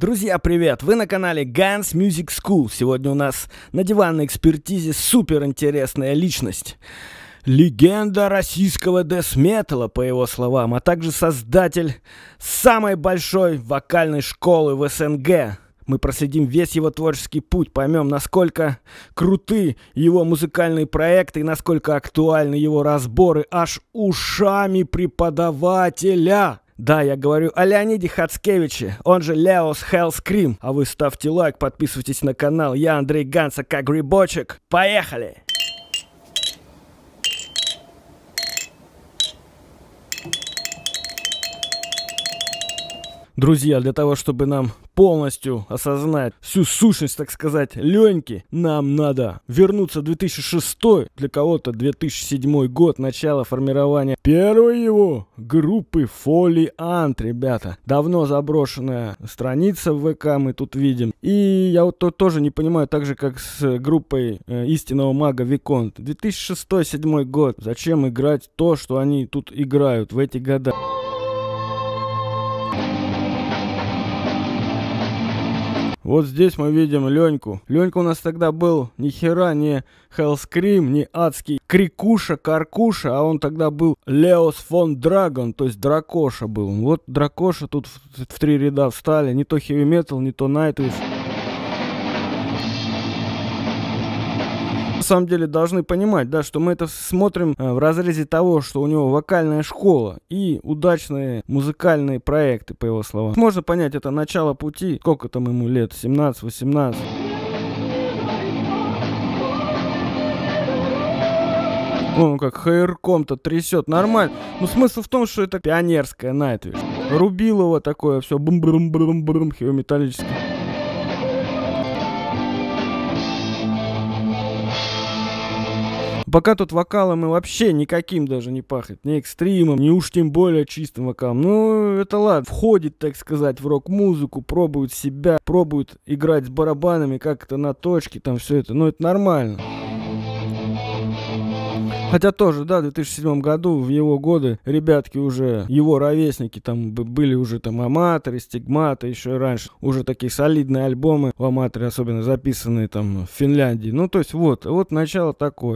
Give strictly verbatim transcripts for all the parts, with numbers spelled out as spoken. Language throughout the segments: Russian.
Друзья, привет! Вы на канале Guns Music School. Сегодня у нас на диванной экспертизе суперинтересная личность. Легенда российского дэс-металла, по его словам, а также создатель самой большой вокальной школы в СНГ. Мы проследим весь его творческий путь, поймем, насколько круты его музыкальные проекты и насколько актуальны его разборы аж ушами преподавателя. Да, я говорю о Леониде Хацкевиче, он же Леос Hellscream. А вы ставьте лайк, подписывайтесь на канал. Я Андрей Ганс, ака Грибочек. Поехали! Друзья, для того, чтобы нам полностью осознать всю сущность, так сказать, Леньки, нам надо вернуться в две тысячи шестой, для кого-то две тысячи седьмой год, начало формирования первой его группы Фолиант, ребята. Давно заброшенная страница в ВК мы тут видим. И я вот то, тоже не понимаю, так же, как с группой э, истинного мага Виконт. две тысячи шестой — две тысячи седьмой год. Зачем играть то, что они тут играют в эти года? Вот здесь мы видим Леньку. Ленька у нас тогда был ни хера не Hellscream, не адский Крикуша, Каркуша, а он тогда был Леос фон Драгон, то есть Дракоша был. Вот Дракоша тут в, в три ряда встали. Не то Heavy Metal, не то Nightwish. На самом деле должны понимать, да, что мы это смотрим в разрезе того, что у него вокальная школа и удачные музыкальные проекты, по его словам. Можно понять, это начало пути. Сколько там ему лет? семнадцать-восемнадцать. Он как хайрком-то трясет. Нормально. Но смысл в том, что это пионерская Nightwish. Рубилово такое все. Бум-брум-брум-брум. Хеометаллическое. Пока тут вокалом и вообще никаким даже не пахнет. Ни экстримом, ни уж тем более чистым вокалом. Ну, это ладно. Входит, так сказать, в рок-музыку, пробует себя, пробует играть с барабанами, как это на точке, там все это. Ну, это нормально. Хотя тоже, да, в две тысячи седьмом году, в его годы, ребятки уже, его ровесники, там были уже там Аматоры, Стигматы, еще и раньше. Уже такие солидные альбомы у Аматоры, особенно записанные там в Финляндии. Ну, то есть вот, вот начало такое.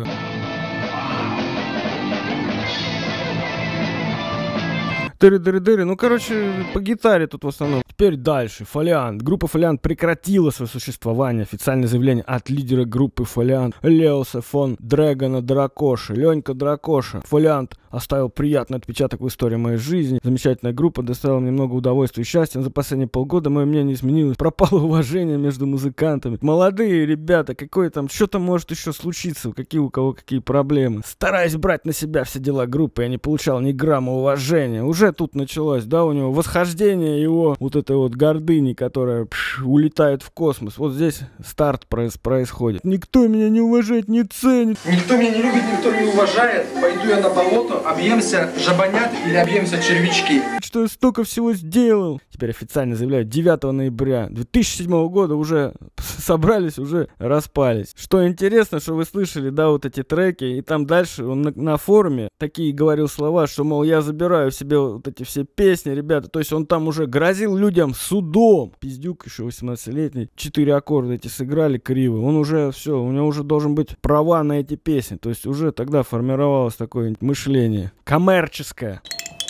Дыры-дыры-дыры. Ну, короче, по гитаре тут в основном. Теперь дальше. Фолиант. Группа Фолиант прекратила свое существование. Официальное заявление от лидера группы Фолиант Леоса фон Драгона Дракоши. Ленька Дракоша. Фолиант оставил приятный отпечаток в истории моей жизни. Замечательная группа доставила мне много удовольствия и счастья. За последние полгода мое мнение изменилось. Пропало уважение между музыкантами. Молодые ребята, какое там, что там может еще случиться? Какие у кого какие проблемы? Стараясь брать на себя все дела группы, я не получал ни грамма уважения. Уже тут началось, да, у него восхождение его вот этой вот гордыни, которая пш, улетает в космос. Вот здесь старт проис происходит. Никто меня не уважает, не ценит. Никто меня не любит, никто не уважает. Пойду я на болото, объемся жабонят или объемся червячки. Что я столько всего сделал. Теперь официально заявляю, девятого ноября две тысячи седьмого года уже собрались, уже распались. Что интересно, что вы слышали, да, вот эти треки, и там дальше он на, на форуме такие говорил слова, что, мол, я забираю себе вот эти все песни, ребята. То есть он там уже грозил людям судом. Пиздюк еще восемнадцатилетний. Четыре аккорда эти сыграли криво. Он уже все, у него уже должен быть права на эти песни. То есть уже тогда формировалось такое мышление коммерческое.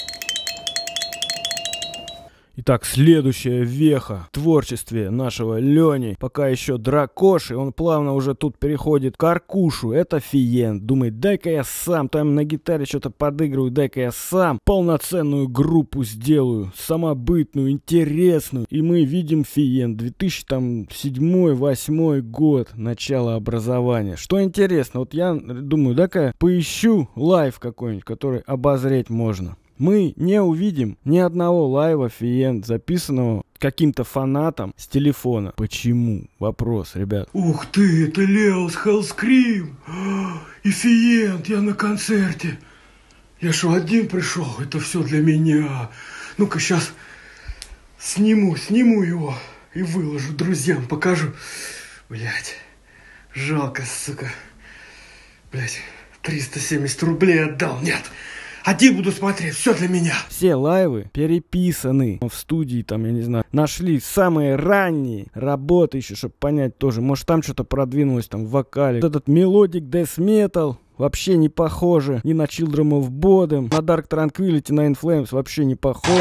Итак, следующая веха в творчестве нашего Лени, пока еще Дракоши, он плавно уже тут переходит к Каркушу, это Фиент. Думает, дай-ка я сам, там на гитаре что-то подыгрываю, дай-ка я сам полноценную группу сделаю, самобытную, интересную. И мы видим Фиент, две тысячи седьмой — две тысячи восьмой год, начало образования. Что интересно, вот я думаю, дай-ка я поищу лайв какой-нибудь, который обозреть можно. Мы не увидим ни одного лайва Фиент, записанного каким-то фанатом с телефона. Почему? Вопрос, ребят. Ух ты, это Леос Hellscream и Фиент, я на концерте. Я что, один пришел? Это все для меня. Ну-ка, сейчас сниму, сниму его и выложу друзьям, покажу. Блять, жалко, сука. Блять, триста семьдесят рублей отдал, нет. один буду смотреть, все для меня. Все лайвы переписаны в студии, там, я не знаю, нашли самые ранние работы еще, чтобы понять тоже, может там что-то продвинулось там в вокале. Вот этот мелодик Death Metal вообще не похоже ни на Children of Bodom, на Dark Tranquillity, на In Flames вообще не похоже.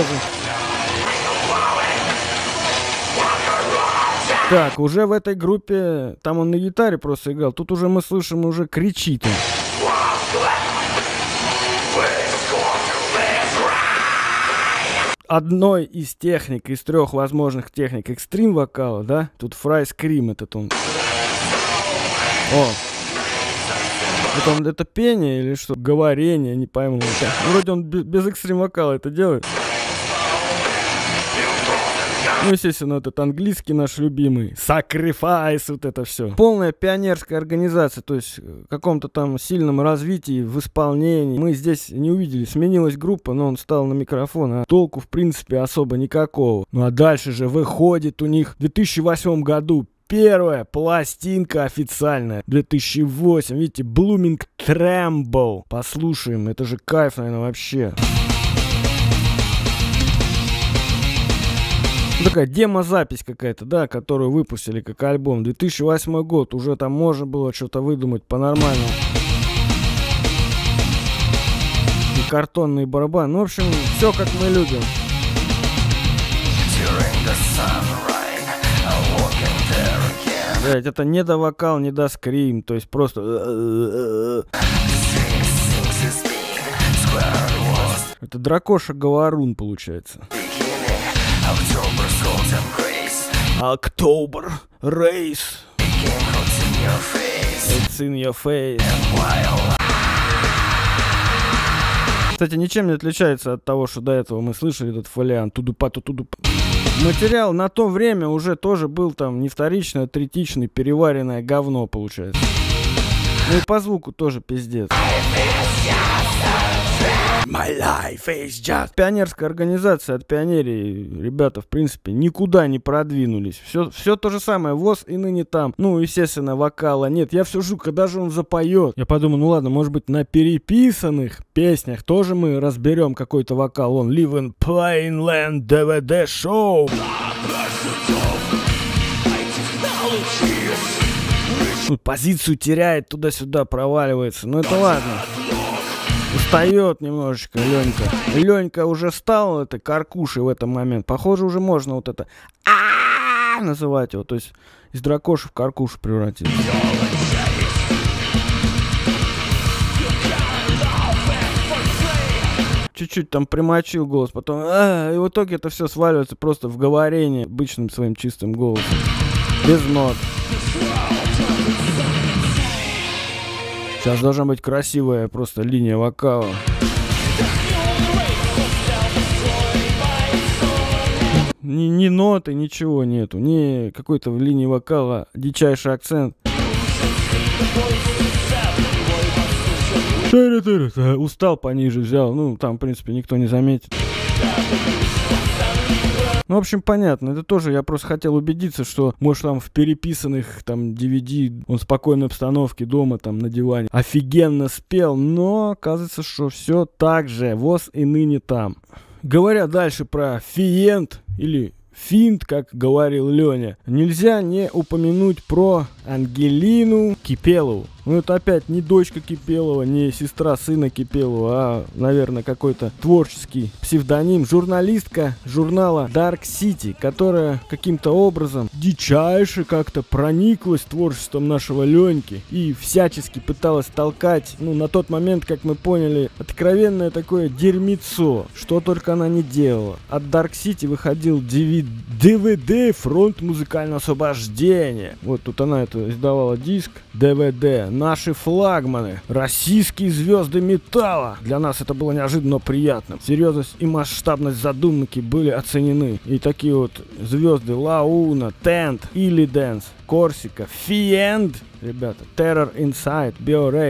Так, уже в этой группе, там он на гитаре просто играл, тут уже мы слышим, уже кричит он. Одной из техник, из трех возможных техник экстрим вокала, да, тут Fry Scream этот он. О, это, он, это пение или что? Говорение, не пойму. Вроде он без экстрим вокала это делает. Ну, естественно, этот английский наш любимый. Sacrifice, вот это все. Полная пионерская организация, то есть в каком-то там сильном развитии, в исполнении. Мы здесь не увидели. Сменилась группа, но он встал на микрофон, а толку, в принципе, особо никакого. Ну, а дальше же выходит у них в две тысячи восьмом году первая пластинка официальная. две тысячи восьмой, видите, Blooming Tremble. Послушаем, это же кайф, наверное, вообще. Такая демозапись какая-то, да, которую выпустили как альбом. две тысячи восьмой год, уже там можно было что-то выдумать по-нормальному. И картонные барабаны. Ну, в общем, все как мы любим. Блять, это не до вокал, не до скрим, то есть просто... Это дракоша-говорун получается. October Race. It's in your face. Кстати, ничем не отличается от того, что до этого мы слышали, этот фолиант. Тудупа-ту, тудупа. Материал на то время уже тоже был там не вторичный, а третичный, переваренное говно получается. Ну и по звуку тоже пиздец. My life is just... Пионерская организация от пионерии, ребята, в принципе, никуда не продвинулись. Все, все то же самое, ВОС и ныне там. Ну, естественно, вокала нет. Я все жду, когда же он запоет. Я подумал, ну ладно, может быть, на переписанных песнях тоже мы разберем какой-то вокал. Он Live in Plain Land ди ви ди Show. Ну, позицию теряет, туда-сюда проваливается. Ну, это ладно. Устает немножечко Ленька. Ленька уже стал это каркушей в этот момент. Похоже, уже можно вот это а называть его. То есть из дракоши в каркушу превратиться. Чуть-чуть там примочил голос, потом а, и в итоге это все сваливается просто в говорение обычным своим чистым голосом. Без нот. Сейчас должна быть красивая просто линия вокала. Ни, ни ноты, ничего нету. Ни какой-то в линии вокала дичайший акцент. Устал пониже взял. Ну, там, в принципе, никто не заметит. Ну, в общем, понятно. Это тоже я просто хотел убедиться, что, может, там в переписанных там ди ви ди он в спокойной обстановке дома, там, на диване офигенно спел, но оказывается, что все так же. ВОС и ныне там. Говоря дальше про Фиент или Финт, как говорил Леня, нельзя не упомянуть про Ангелину Кипелову. Ну, это опять не дочка Кипелова, не сестра сына Кипелова, а, наверное, какой-то творческий псевдоним. Журналистка журнала Dark City, которая каким-то образом дичайше как-то прониклась творчеством нашего Леньки и всячески пыталась толкать, ну, на тот момент, как мы поняли, откровенное такое дерьмецо, что только она не делала. От Dark City выходил ди ви ди «Фронт музыкального освобождения». Вот тут она это издавала диск ди ви ди. Наши флагманы, российские звезды металла. Для нас это было неожиданно приятно. Серьезность и масштабность задумки были оценены. И такие вот звезды Лауна, Тент, Илли Дэнс, Корсика, Фиенд, ребята, Terror Inside, Биорейд,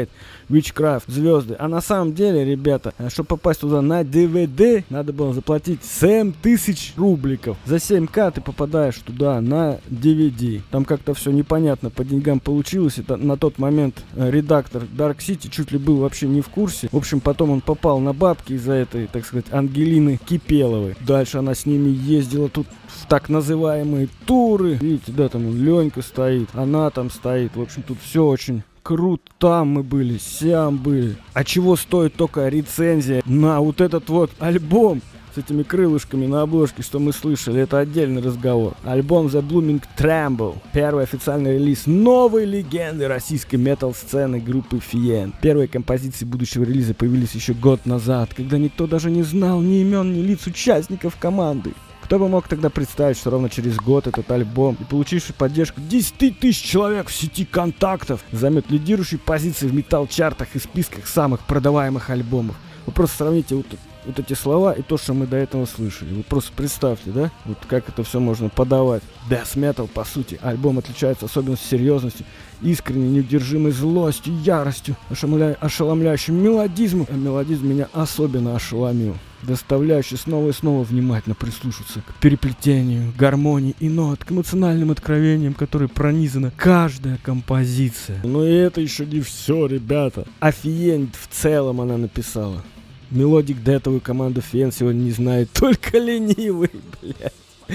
Witchcraft, звезды. А на самом деле, ребята, чтобы попасть туда на ди ви ди, надо было заплатить семь тысяч рубликов. За семь ка ты попадаешь туда на ди ви ди. Там как-то все непонятно по деньгам получилось. Это на тот момент редактор Dark City чуть ли был вообще не в курсе. В общем, потом он попал на бабки из-за этой, так сказать, Ангелины Кипеловой. Дальше она с ними ездила тут в так называемые туры. Видите, да, там Ленька стоит, она там стоит. В общем, тут все очень круто. Там мы были, сям были. А чего стоит только рецензия на вот этот вот альбом с этими крылышками на обложке, что мы слышали, это отдельный разговор. Альбом The Blooming Tremble. Первый официальный релиз новой легенды российской метал-сцены группы Фиен. Первые композиции будущего релиза появились еще год назад, когда никто даже не знал ни имен, ни лиц участников команды. Кто бы мог тогда представить, что ровно через год этот альбом и получивший поддержку десять тысяч человек в сети контактов займет лидирующие позиции в металл-чартах и списках самых продаваемых альбомов. Вы просто сравните вот, вот эти слова и то, что мы до этого слышали. Вы просто представьте, да, вот как это все можно подавать. Death Metal, по сути, альбом отличается особенно серьезностью, искренней, неудержимой злостью, яростью, ошеломля... ошеломляющим мелодизмом. А мелодизм меня особенно ошеломил, доставляющий снова и снова внимательно прислушаться к переплетению, гармонии и нот, к эмоциональным откровениям, которые пронизана каждая композиция. Но и это еще не все, ребята. А Фиен в целом она написала. Мелодик дэтовую команду Фиен сегодня не знает только ленивый, блядь.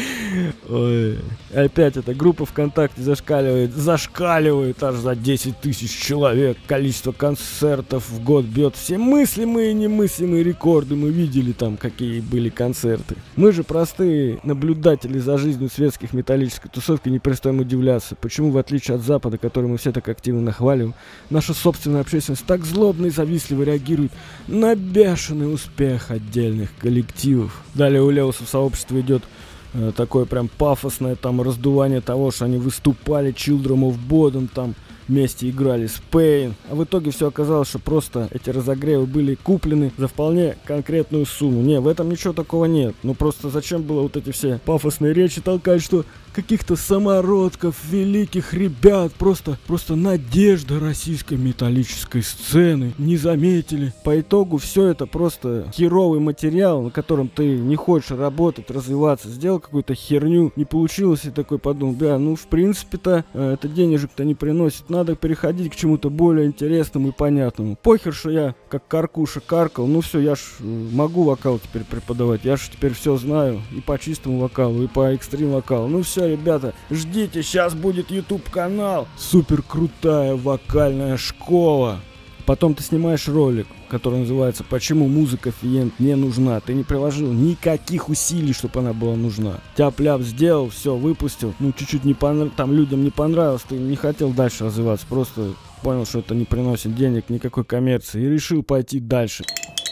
Ой. Опять эта группа ВКонтакте зашкаливает, зашкаливает аж за десять тысяч человек. Количество концертов в год бьет все мыслимые и немыслимые рекорды. Мы видели там, какие были концерты. Мы же простые наблюдатели за жизнью светских металлической тусовки, не перестаем удивляться, почему, в отличие от Запада, который мы все так активно нахваливаем, наша собственная общественность так злобно и завистливо реагирует на бешеный успех отдельных коллективов. Далее у Леуса в сообществе идет такое прям пафосное там раздувание того, что они выступали, Children of Bodom там вместе играли с Pain. А в итоге все оказалось, что просто эти разогревы были куплены за вполне конкретную сумму. Не, в этом ничего такого нет. Ну просто зачем было вот эти все пафосные речи толкать, что каких-то самородков, великих ребят, просто, просто надежда российской металлической сцены не заметили. По итогу все это просто херовый материал, на котором ты не хочешь работать, развиваться. Сделал какую-то херню, не получилось, и такой подумал, да, ну в принципе-то э, это денежек-то не приносит. Надо переходить к чему-то более интересному и понятному. Похер, что я как каркуша каркал, ну все, я ж э, могу вокал теперь преподавать. Я ж теперь все знаю и по чистому вокалу, и по экстрим вокалу. Ну все, ребята, ждите, сейчас будет YouTube канал. Супер крутая вокальная школа. Потом ты снимаешь ролик, который называется «Почему музыка Фиен не нужна». Ты не приложил никаких усилий, чтобы она была нужна. Тяп-ляп сделал, все, выпустил. Ну, чуть-чуть не понравилось, там людям не понравилось, ты не хотел дальше развиваться. Просто понял, что это не приносит денег, никакой коммерции, и решил пойти дальше.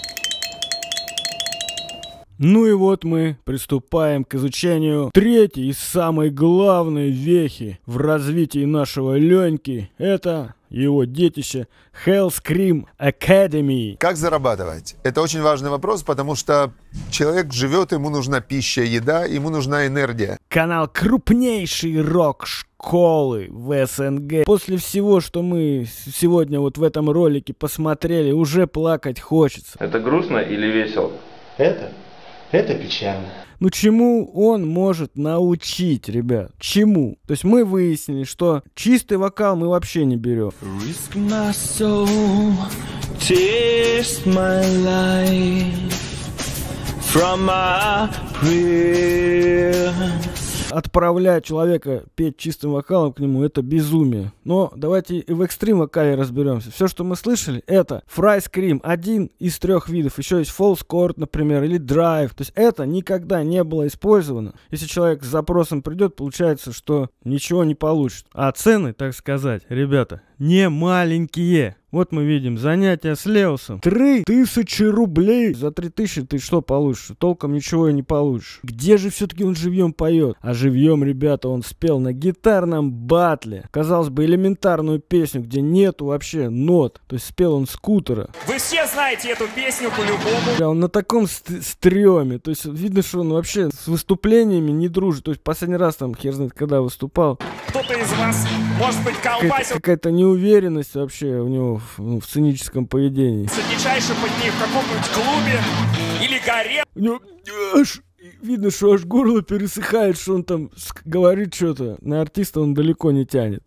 Ну и вот мы приступаем к изучению третьей и самой главной вехи в развитии нашего Леньки. Это его детище Hellscream Academy. Как зарабатывать? Это очень важный вопрос, потому что человек живет, ему нужна пища, еда, ему нужна энергия. Канал крупнейшей рок-школы в СНГ. После всего, что мы сегодня вот в этом ролике посмотрели, уже плакать хочется. Это грустно или весело? Это? Это печально. Ну чему он может научить, ребят? Чему? То есть мы выяснили, что чистый вокал мы вообще не берем. Risk my soul, taste my life from my prayer. Отправлять человека петь чистым вокалом к нему — это безумие. Но давайте и в экстрим вокале разберемся. Все, что мы слышали, это Fry Scream, один из трех видов. Еще есть False Chord, например, или Drive. То есть это никогда не было использовано. Если человек с запросом придет, получается, что ничего не получит. А цены, так сказать, ребята, не маленькие. Вот мы видим занятия с Леусом. Три тысячи рублей. За три тысячи ты что получишь? Толком ничего и не получишь. Где же все-таки он живьем поет? А живьем, ребята, он спел на гитарном батле. Казалось бы, элементарную песню, где нету вообще нот. То есть спел он скутера. Вы все знаете эту песню по-любому. Да, он на таком ст- стреме. То есть видно, что он вообще с выступлениями не дружит. То есть последний раз там, хер знает, когда выступал. Кто-то из вас, может быть, колбасил. Какая-то неуверенность вообще у него такого ну, в сценическом поведении. Садничайше под ней в каком-нибудь клубе или горе. Ну, аж видно, что аж горло пересыхает, что он там говорит что-то. На артиста он далеко не тянет.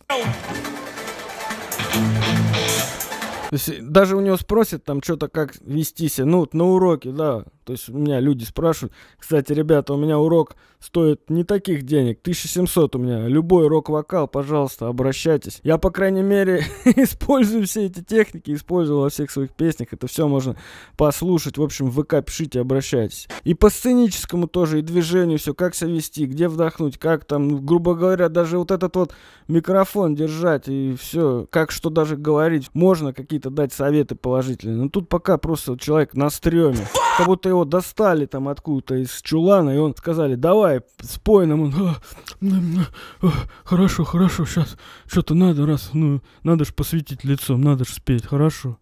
То есть, даже у него спросят там что-то, как вести себя, ну, вот на уроке, да. То есть у меня люди спрашивают, кстати, ребята, у меня урок стоит не таких денег, тысяча семьсот у меня, любой рок-вокал, пожалуйста, обращайтесь. Я, по крайней мере, использую все эти техники, использую во всех своих песнях, это все можно послушать, в общем, в ВК пишите, обращайтесь. И по сценическому тоже, и движению все, как себя вести, где вдохнуть, как там, ну, грубо говоря, даже вот этот вот микрофон держать, и все, как что даже говорить, можно какие-то дать советы положительные, но тут пока просто человек на стреме, как будто его достали там откуда-то из чулана, и он сказали, давай, спой нам. Он, а, а, хорошо, хорошо, сейчас что-то надо, раз, ну, надо ж посветить лицом, надо ж спеть, хорошо.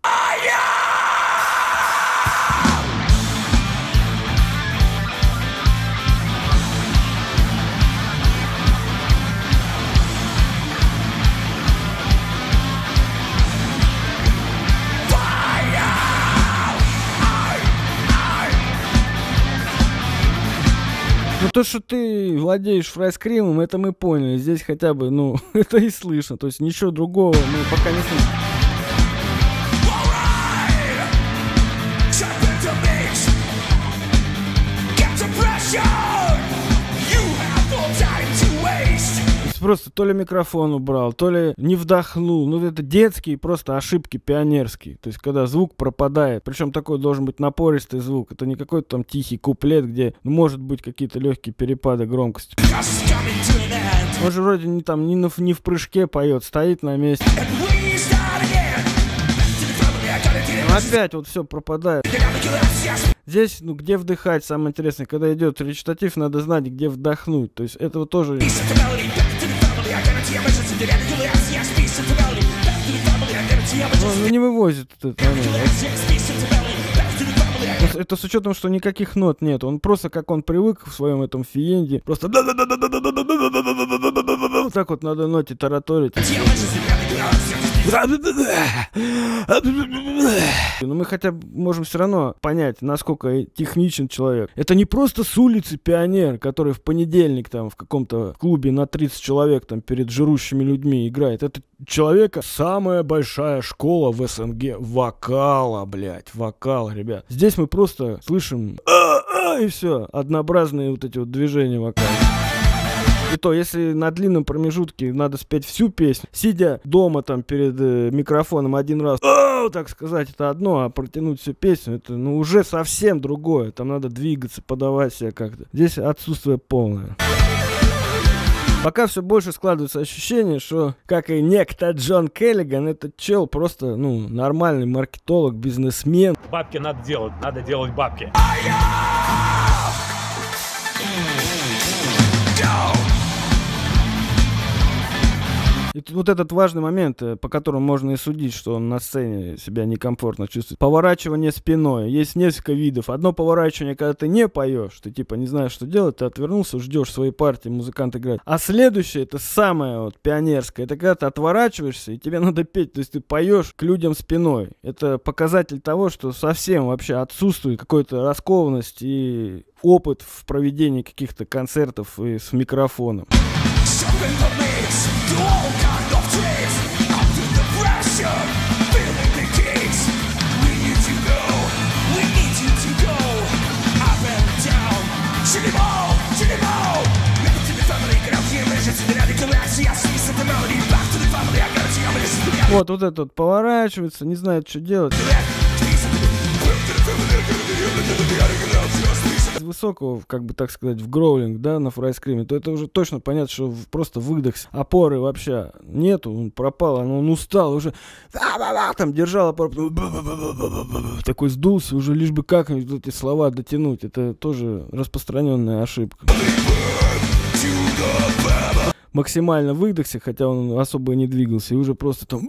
Ну то, что ты владеешь фрайскримом, это мы поняли. Здесь хотя бы, ну, это и слышно. То есть ничего другого мы пока не слышим. Просто то ли микрофон убрал, то ли не вдохнул. Ну, это детские просто ошибки пионерские. То есть, когда звук пропадает. Причем такой должен быть напористый звук. Это не какой-то там тихий куплет, где ну, может быть какие-то легкие перепады громкости. Он же вроде не, там, не, на, не в прыжке поет, стоит на месте. Но опять вот все пропадает. Здесь, ну, где вдыхать, самое интересное. Когда идет речитатив, надо знать, где вдохнуть. То есть, этого тоже... Ну, не вывозит этот момент. Это с учетом, что никаких нот нет. Он просто, как он привык в своем этом фиенде, просто вот так вот надо ноте тараторить. Но мы хотя бы можем все равно понять, насколько техничен человек. Это не просто с улицы пионер, который в понедельник там в каком-то клубе на тридцать человек там перед жирущими людьми играет. Это человека самая большая школа в СНГ вокала, блядь, вокал, ребят. Здесь мы просто слышим и все, однообразные вот эти вот движения вокала. И то, если на длинном промежутке надо спеть всю песню, сидя дома там перед э, микрофоном один раз, о, так сказать, это одно, а протянуть всю песню, это ну уже совсем другое. Там надо двигаться, подавать себя как-то. Здесь отсутствие полное. Пока все больше складывается ощущение, что, как и некто Джон Келлиган, этот чел просто, ну, нормальный маркетолог, бизнесмен. Бабки надо делать, надо делать бабки. И тут вот этот важный момент, по которому можно и судить, что он на сцене себя некомфортно чувствует. Поворачивание спиной. Есть несколько видов. Одно поворачивание, когда ты не поешь, ты типа не знаешь, что делать, ты отвернулся, ждешь своей партии, музыкант играет. А следующее, это самое вот пионерское, это когда ты отворачиваешься, и тебе надо петь, то есть ты поешь к людям спиной. Это показатель того, что совсем вообще отсутствует какой-то раскованность и опыт в проведении каких-то концертов и с микрофоном. Вот, вот этот вот поворачивается, не знает, что делать. Из высокого, как бы так сказать, в гроулинг, да, на фрайскриме, то это уже точно понятно, что просто выдохся. Опоры вообще нету, он пропал, он, он устал, уже там держал опору, такой сдулся, уже лишь бы как-нибудь эти слова дотянуть. Это тоже распространенная ошибка. Максимально выдохся, хотя он особо и не двигался, и уже просто там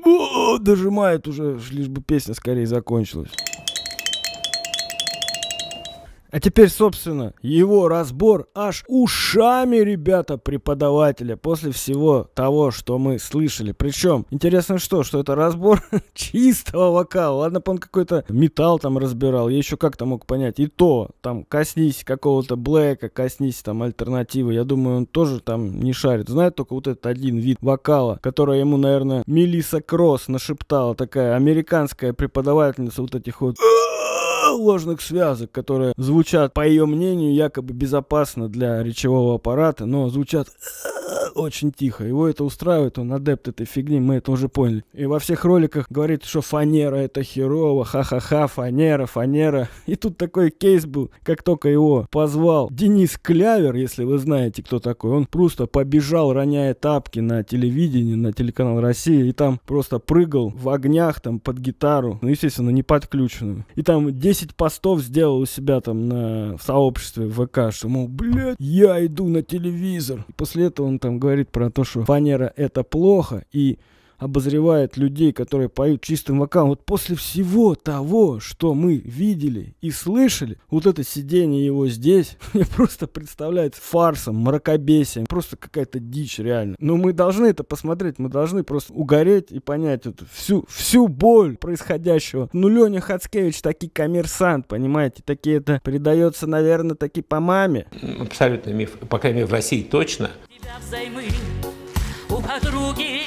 дожимает уже, лишь бы песня скорее закончилась. А теперь, собственно, его разбор аж ушами, ребята, преподавателя после всего того, что мы слышали. Причем, интересно что, что это разбор чистого вокала. Ладно, он какой-то металл там разбирал, я еще как-то мог понять. И то, там, коснись какого-то блэка, коснись там альтернативы. Я думаю, он тоже там не шарит. Знает только вот этот один вид вокала, который ему, наверное, Мелисса Кросс нашептала, такая американская преподавательница вот этих вот ложных связок, которые звучат, по ее мнению, якобы безопасно для речевого аппарата, но звучат очень тихо. Его это устраивает, он адепт этой фигни, мы это уже поняли. И во всех роликах говорит, что фанера это херово, ха-ха-ха, фанера, фанера. И тут такой кейс был, как только его позвал Денис Клявер, если вы знаете, кто такой, он просто побежал, роняя тапки на телевидении, на телеканал Россия, и там просто прыгал в огнях там под гитару, ну, естественно, не подключенную. И там десять постов сделал у себя там на, в сообществе в ВК, что, мол, блядь, я иду на телевизор. И после этого он там говорит про то, что фанера это плохо, и обозревает людей, которые поют чистым вокалом. Вот после всего того, что мы видели и слышали, вот это сидение его здесь, мне просто представляется фарсом, мракобесием, просто какая-то дичь реально. Но мы должны это посмотреть, мы должны просто угореть и понять вот всю, всю боль происходящего. Ну, Леня Хацкевич таки коммерсант, понимаете, такие это передается, наверное, таки по маме. Абсолютно миф, по крайней мере, в России точно. Взаймы у подруги.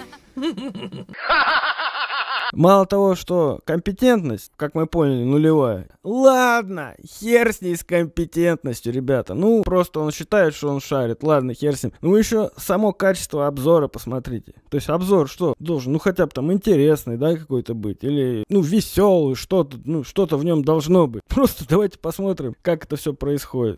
Мало того, что компетентность, как мы поняли, нулевая. Ладно, хер с ней с компетентностью, ребята. Ну, просто он считает, что он шарит. Ладно, хер с ним. Ну, еще само качество обзора посмотрите. То есть обзор что? Должен, ну, хотя бы там интересный, да, какой-то быть. Или, ну, веселый, что-то, ну, что-то в нем должно быть. Просто давайте посмотрим, как это все происходит.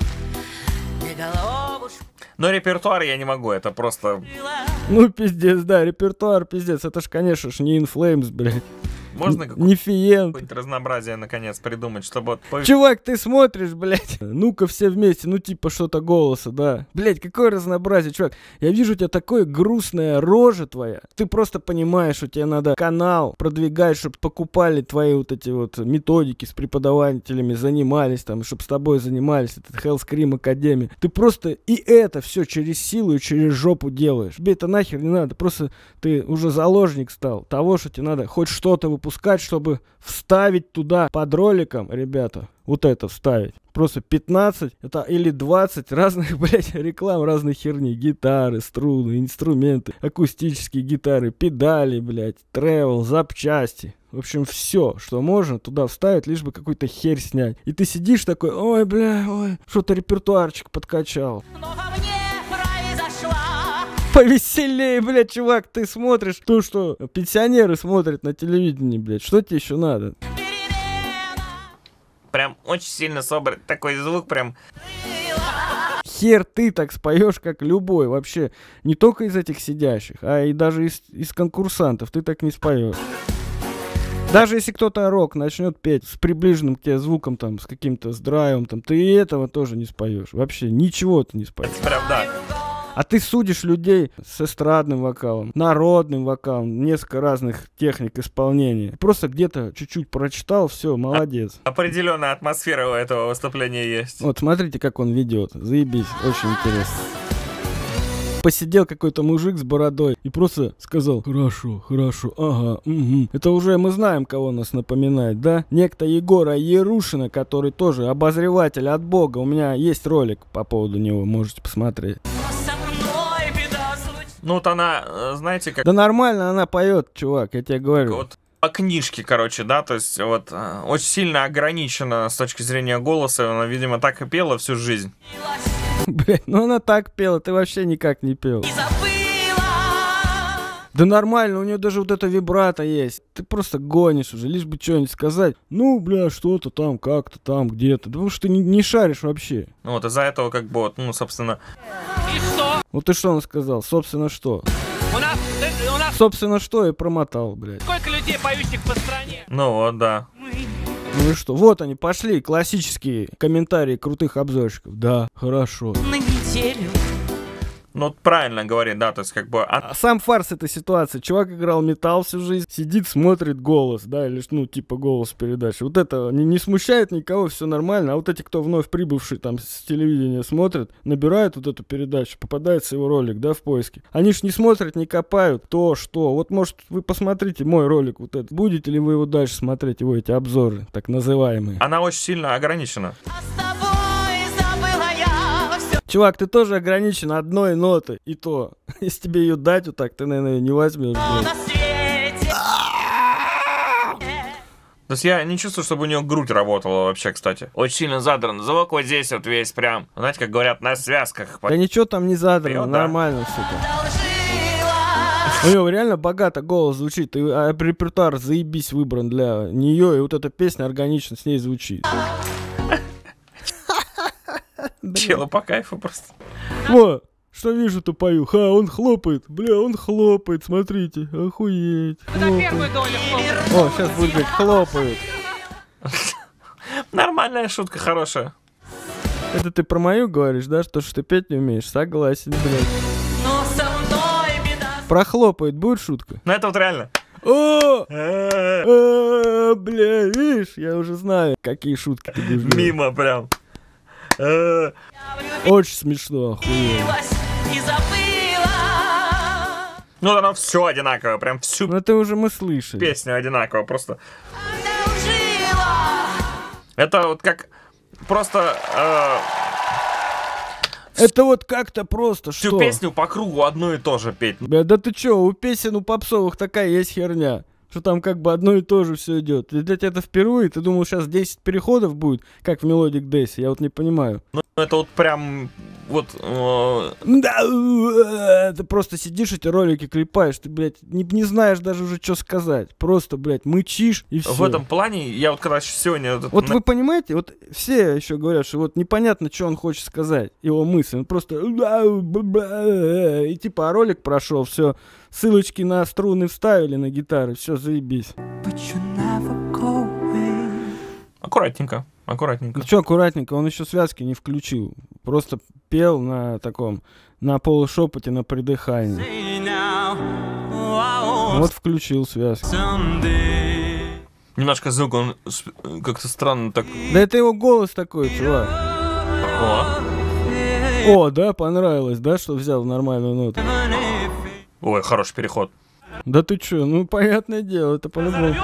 Но репертуар я не могу, это просто... Ну, пиздец, да, репертуар, пиздец. Это ж, конечно ж, не In Flames, блядь. Можно не Фиент. какое-то разнообразие, наконец, придумать, чтобы... Чувак, ты смотришь, блядь. Ну-ка все вместе, ну типа что-то голоса, да. Блядь, какое разнообразие, чувак. Я вижу у тебя такое грустная рожа твоя. Ты просто понимаешь, что тебе надо канал продвигать, чтобы покупали твои вот эти вот методики с преподавателями, занимались там, чтобы с тобой занимались, этот Hellscream Academy. Ты просто и это все через силу и через жопу делаешь. Тебе это нахер не надо. Просто ты уже заложник стал того, что тебе надо хоть что-то выпускать. Пускать, чтобы вставить туда под роликом, ребята, вот это вставить. Просто пятнадцать это, или двадцать разных, блядь, реклам разной херни. Гитары, струны, инструменты, акустические гитары, педали, блядь, тревел, запчасти. В общем, все, что можно туда вставить, лишь бы какую-то херь снять. И ты сидишь такой, ой, бля, ой, что-то репертуарчик подкачал. Повеселее, блядь, чувак, ты смотришь то, что пенсионеры смотрят на телевидении, блядь. Что тебе еще надо? Прям очень сильно собран. Такой звук прям... Хер ты так споешь, как любой. Вообще, не только из этих сидящих, а и даже из, из конкурсантов ты так не споешь. Даже если кто-то рок начнет петь с приближенным к тебе звуком, там, с каким-то, с драйвом, там, ты и этого тоже не споешь. Вообще, ничего ты не споешь. Это прям, да. А ты судишь людей с эстрадным вокалом, народным вокалом, несколько разных техник исполнения. Просто где-то чуть-чуть прочитал, все, молодец. Определенная атмосфера у этого выступления есть. Вот смотрите, как он ведет. Заебись, очень интересно. Посидел какой-то мужик с бородой и просто сказал: хорошо, хорошо, ага, угу. Это уже мы знаем, кого нас напоминает, да? Некто Егора Ярушина, который тоже обозреватель от Бога. У меня есть ролик по поводу него, можете посмотреть. Ну вот она, знаете, как... Да нормально она поет, чувак, я тебе говорю. Вот по книжке, короче, да, то есть вот очень сильно ограничена с точки зрения голоса. Она, видимо, так и пела всю жизнь. Блять, ну она так пела, ты вообще никак не пел. Да нормально, у нее даже вот это вибрато есть. Ты просто гонишь уже, лишь бы что-нибудь сказать. Ну, бля, что-то там, как-то там, где-то. Потому что ты не, не шаришь вообще. Ну вот из-за этого как бы вот, ну, собственно... И что? Вот и что он сказал? Собственно, что? У нас, у нас... Собственно, что? И промотал, блядь. Сколько людей, поющих по стране? Ну вот, да. Ну и что? Вот они пошли, классические комментарии крутых обзорщиков. Да, хорошо. На неделю. Ну, правильно говорит, да, то есть как бы... А сам фарс этой ситуации. Чувак играл металл всю жизнь, сидит, смотрит голос, да, или, ну, типа голос передачи. Вот это не, не смущает никого, все нормально. А вот эти, кто вновь прибывший там с телевидения смотрит, набирают вот эту передачу, попадается его ролик, да, в поиске. Они ж не смотрят, не копают то, что. Вот, может, вы посмотрите мой ролик вот этот. Будете ли вы его дальше смотреть, его эти обзоры, так называемые? Она очень сильно ограничена. Чувак, ты тоже ограничен одной нотой. И то, если тебе ее дать вот так, ты, наверное, ее не возьмешь. То есть я не чувствую, чтобы у нее грудь работала вообще, кстати. Очень сильно задран звук вот здесь вот весь прям. Знаете, как говорят, на связках. Да ничего там не задрано, Пьет, да. нормально все там. У него реально богато голос звучит. И а, репертуар заебись выбран для нее. И вот эта песня органично с ней звучит. Чела по кайфу просто. Во, что вижу-то пою. Ха, он хлопает. Бля, он хлопает, смотрите. Охуеть. Хлопает. О, сейчас будет говорить, хлопает. Нормальная шутка, хорошая. Это ты про мою говоришь, да? Что, что ты петь не умеешь? Согласен, блядь. Про хлопает будет шутка? Ну это вот реально. О! А, бля, видишь, я уже знаю, какие шутки ты будешь делать. Мимо прям. Очень смешно, охуенно. Ну, оно все одинаковое, прям всю Ну, это уже мы слышали. песню одинаково, просто. Это вот как просто... Э, Это вот как-то просто, всю что? песню по кругу одно и то же петь. Бля, да ты чё, у песен у попсовых такая есть херня, что там как бы одно и то же все идет. Для тебя это впервые, ты думал, сейчас десять переходов будет, как в Melodic Days, я вот не понимаю. Ну, это вот прям... Вот... Э, Да, ты просто сидишь, эти ролики клепаешь, ты, блядь, не, не знаешь даже уже, что сказать. Просто, блядь, мычишь и все. в этом плане, я вот когда сегодня... Вот, Вот на- вы понимаете, вот все еще говорят, что вот непонятно, что он хочет сказать, его мысль. Он просто... И типа, а ролик прошел, все, ссылочки на струны вставили, на гитары, все, заебись. Аккуратненько, аккуратненько. Ну что аккуратненько, он еще связки не включил. Просто пел на таком, на полушепоте, на придыхании. Вот включил связки. Немножко звук, он с- как-то странно так... Да это его голос такой, чувак. О, О, да, понравилось, да, что взял нормальную ноту? ой, хороший переход. Да ты чё, ну понятное дело, это по-любому.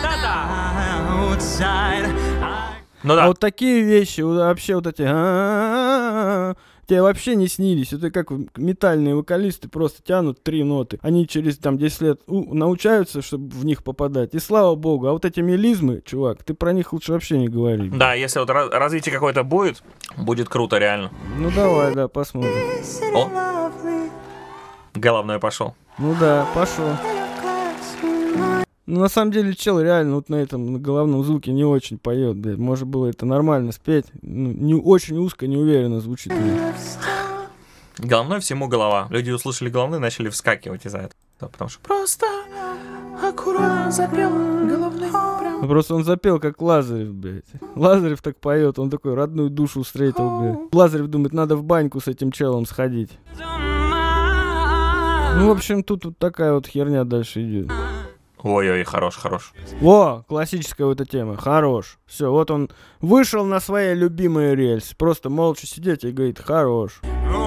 Ну да, А вот такие вещи, вот вообще вот эти, а-а-а-а, тебе вообще не снились. Это как метальные вокалисты просто тянут три ноты. Они через там десять лет у, научаются, чтобы в них попадать. И слава богу. А вот эти мелизмы, чувак, ты про них лучше вообще не говори. да, если вот раз- развитие какое-то будет, будет круто реально. Ну давай, да, посмотрим. О, головной пошел. Ну да, пошел. Ну, на самом деле, чел реально вот на этом на головном звуке не очень поет, да. Может было это нормально спеть. Ну, не очень узко, неуверенно звучит. Головной всему голова. Люди услышали головной, начали вскакивать из-за этого. Да, потому что просто аккуратно запел головной. Прям. Ну, просто он запел, как Лазарев, блядь. Лазарев так поет, он такой родную душу встретил, блядь. Лазарев думает, надо в баньку с этим челом сходить. Ну, в общем, тут вот такая вот херня дальше идет. Ой-ой, хорош, хорош. Во, классическая вот эта тема, хорош. Все, вот он вышел на свои любимые рельсы. Просто молча сидеть и говорит, хорош.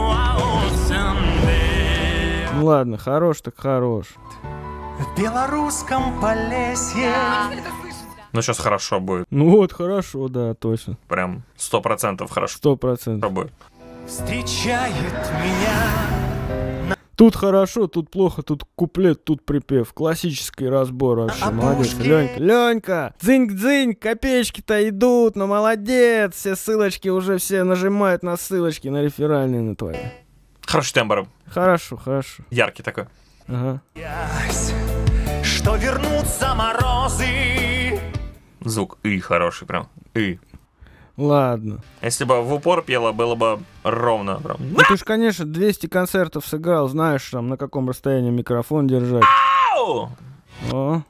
Ну ладно, хорош так хорош. В белорусском Полесье. Ну, сейчас хорошо будет. Ну вот, хорошо, да, точно. Прям сто процентов хорошо Сто процентов. будет. Встречает меня. Тут хорошо, тут плохо, тут куплет, тут припев. Классический разбор вообще. Молодец. Ленька, Ленька, дзынь-дзынь, копеечки-то идут, но молодец. Все ссылочки уже все нажимают на ссылочки, на реферальные на твои. Хороший тембр. Хорошо, хорошо. Яркий такой. Ага. Что вернутся морозы. Звук и хороший прям. И. Ладно. Если бы в упор пела, было бы ровно. Прям. Ну ты ж, конечно, двести концертов сыграл, знаешь, там, на каком расстоянии микрофон держать. Ау! О.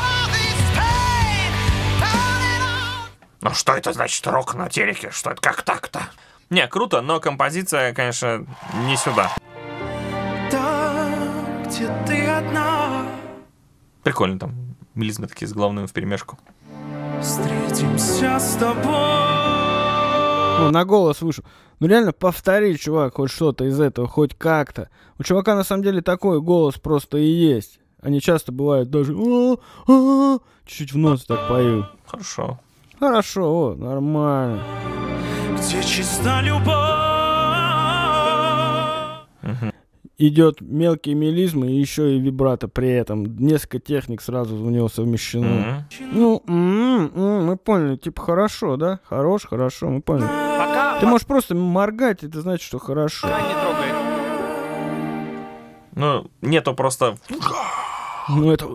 Ну что это значит рок на телеке? Что это как так-то? Не, круто, но композиция, конечно, не сюда. где ты одна. Прикольно там. Мелизмы такие с головным вперемешку. Встретимся с тобой. Ну, на голос вышел. Ну реально повтори, чувак, хоть что-то из этого, хоть как-то. У чувака на самом деле такой голос просто и есть. Они часто бывают даже чуть-чуть в нос так поют. Хорошо. Хорошо, о, нормально. Где чиста любовь. Угу. Идет мелкие мелизмы и еще и вибрато при этом. Несколько техник сразу у него совмещено. Mm-hmm. Ну, м-м, м-м, мы поняли, типа хорошо, да? Хорош, хорошо, мы поняли. Пока, Ты можешь просто моргать, это значит, что хорошо. пока не трогай. Ну, нету просто... Ну, это...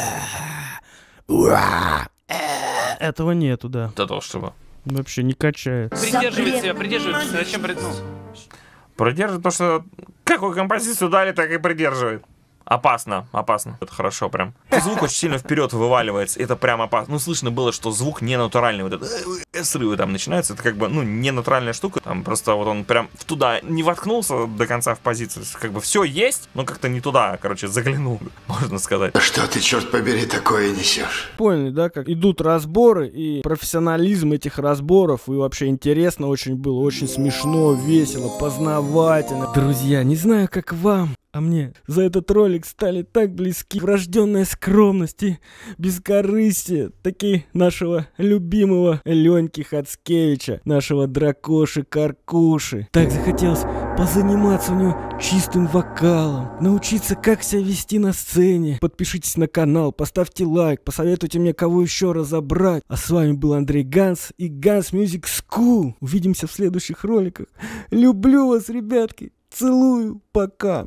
Этого нету, да. Для того, чтобы... Вообще не качает. Придерживай себя, придерживай. Зачем придерживаться? Придерживает, потому что какую композицию дали, так и придерживает. Опасно, опасно. Это хорошо прям. Звук очень сильно вперед вываливается, это прям опасно. Ну, слышно было, что звук не натуральный. Вот это срывы там начинаются. Это как бы, ну, не натуральная штука. Там просто вот он прям туда не воткнулся до конца в позицию. Как бы все есть, но как-то не туда, короче, заглянул, можно сказать. Что ты, черт побери, такое несешь? Поняли, да, как идут разборы и профессионализм этих разборов. И вообще интересно очень было, очень смешно, весело, познавательно. Друзья, не знаю, как вам, а мне за этот ролик стали так близки врожденная скромность и бескорыстие таки нашего любимого Леньки Хацкевича, нашего дракоши-каркуши. Так захотелось позаниматься у него чистым вокалом, научиться, как себя вести на сцене. Подпишитесь на канал, поставьте лайк, посоветуйте мне, кого еще разобрать. А с вами был Андрей Ганс и Ганс Music School. Увидимся в следующих роликах. Люблю вас, ребятки. Целую. Пока.